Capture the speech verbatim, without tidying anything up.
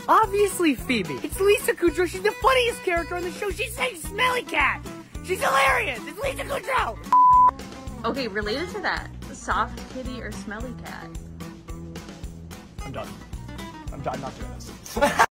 Obviously Phoebe. It's Lisa Kudrow. She's the funniest character on the show. She's saying smelly cat. She's hilarious. It's Lisa Kudrow. Okay, related to that, soft kitty or smelly cat? I'm done. I'm done. I'm not doing this.